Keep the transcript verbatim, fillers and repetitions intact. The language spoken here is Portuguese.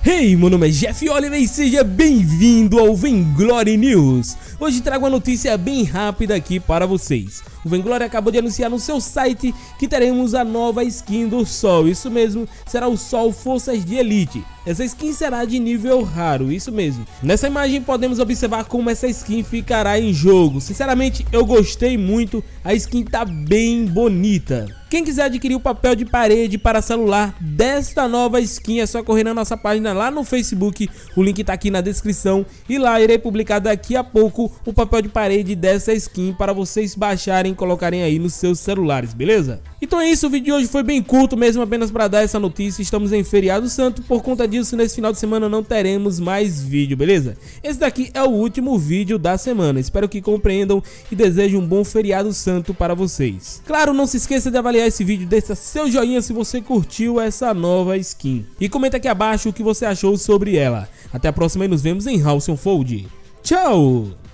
Hey, meu nome é Jeff Oliver e seja bem-vindo ao Vainglory News. Hoje trago uma notícia bem rápida aqui para vocês. O Vainglory acabou de anunciar no seu site que teremos a nova skin do Sol. Isso mesmo, será o Sol Forças de Elite. Essa skin será de nível raro, isso mesmo. Nessa imagem podemos observar como essa skin ficará em jogo. Sinceramente, eu gostei muito, a skin tá bem bonita. Quem quiser adquirir o papel de parede para celular desta nova skin é só correr na nossa página lá no Facebook, o link tá aqui na descrição. E lá irei publicar daqui a pouco o papel de parede dessa skin para vocês baixarem e colocarem aí nos seus celulares, beleza? Então é isso, o vídeo de hoje foi bem curto mesmo, apenas para dar essa notícia. Estamos em feriado santo, por conta disso nesse final de semana não teremos mais vídeo, beleza? Esse daqui é o último vídeo da semana, espero que compreendam e desejo um bom feriado santo para vocês. Claro, não se esqueça de avaliar esse vídeo, deixa seu joinha se você curtiu essa nova skin e comenta aqui abaixo o que você achou sobre ela. Até a próxima e nos vemos em House on Fold. Tchau!